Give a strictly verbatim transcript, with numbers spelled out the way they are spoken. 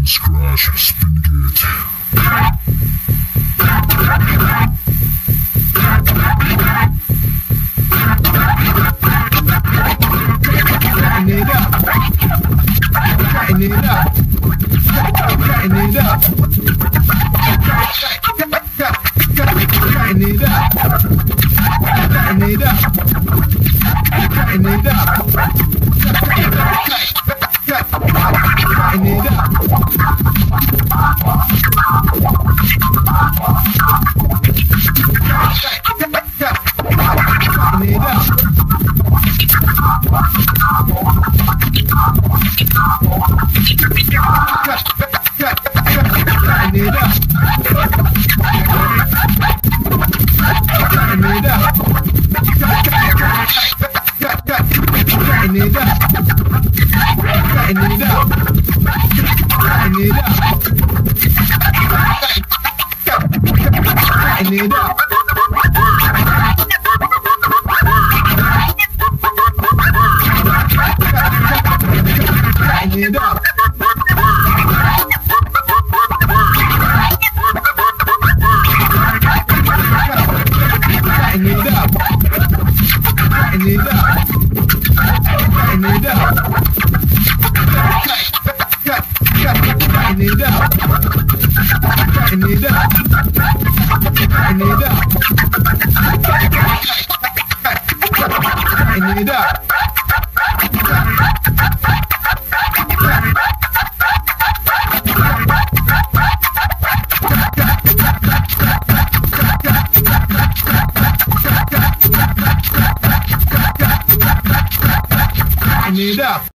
and scratch, spin it. Tighten it up. Tighten it up. Tighten it up. Tighten it up. Tighten it up. Tighten it up. Tighten it up. Tighten it up.